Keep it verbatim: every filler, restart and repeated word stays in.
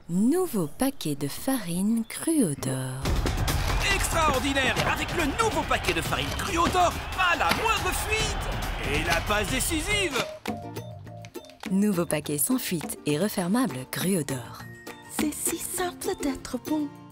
Nouveau paquet de farine Cruodor. Extraordinaire! Avec le nouveau paquet de farine Cruodor, pas la moindre fuite! Et la passe décisive! Nouveau paquet sans fuite et refermable Cruodor. C'est si simple d'être bon.